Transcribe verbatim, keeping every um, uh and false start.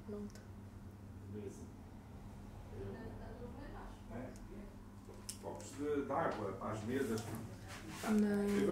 Pronto. Beleza. Copos de, de água para as mesas. Não.